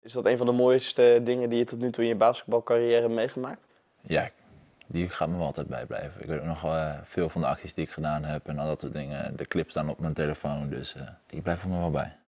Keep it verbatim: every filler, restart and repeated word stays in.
Is dat een van de mooiste dingen die je tot nu toe in je basketbalcarrière hebt meegemaakt? Ja, die gaat me wel altijd bijblijven. Ik weet ook nog uh, veel van de acties die ik gedaan heb en al dat soort dingen. De clips staan op mijn telefoon, dus uh, die blijven me wel bij.